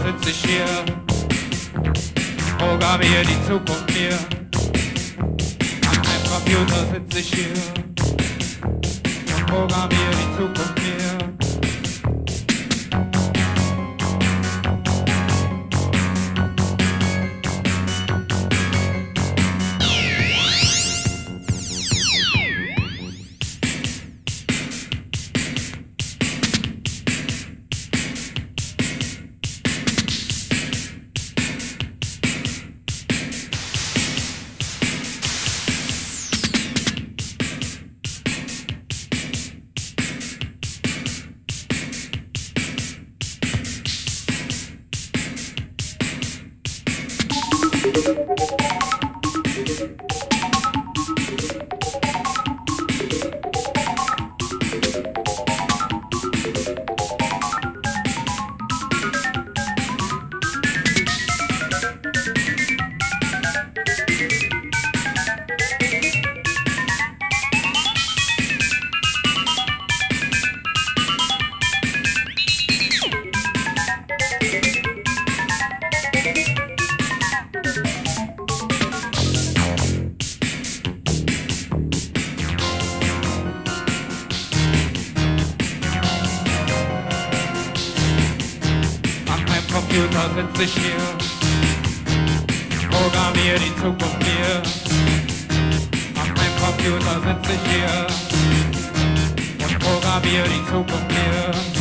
sitze ich hier, programmiere die Zukunft mir. An einem Computer sitze ich hier und programmiere die Zukunft mir. Computer sitze ich hier, programmiere die Zukunft mir. An meinem Computer sitze ich hier und programmiere die Zukunft mir.